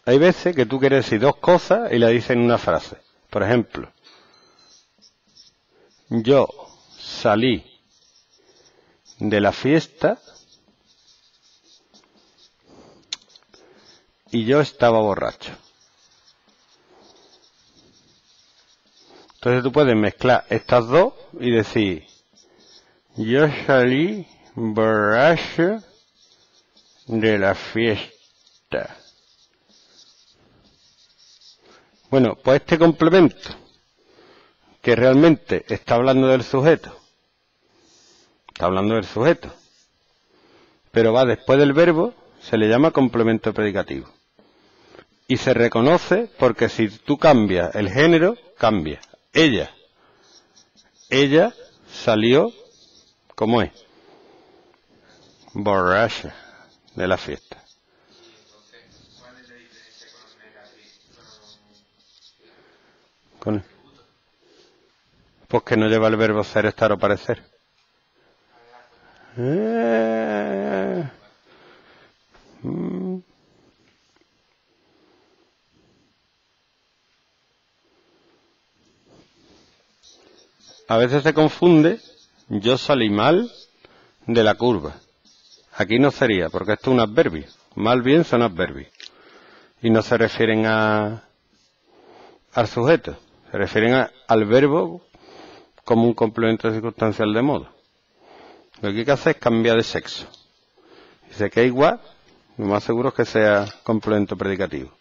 hay veces que tú quieres decir dos cosas y la dices en una frase. Por ejemplo, yo salí de la fiesta y yo estaba borracho. Entonces tú puedes mezclar estas dos y decir, yo salí borracho de la fiesta. Bueno, pues este complemento, que realmente está hablando del sujeto, pero va después del verbo, se le llama complemento predicativo. Y se reconoce porque si tú cambias el género, cambia. Ella salió, ¿cómo es? Borracha de la fiesta. ¿Cuál es la diferencia con los negativos? Pues que no lleva el verbo ser, estar o parecer. A veces se confunde, yo salí mal de la curva. Aquí no sería, porque esto es un adverbio. Mal bien son adverbios. Y no se refieren al sujeto. Se refieren al verbo como un complemento circunstancial de modo. Lo que hay que hacer es cambiar de sexo. Si se queda igual, lo más seguro es que sea complemento predicativo.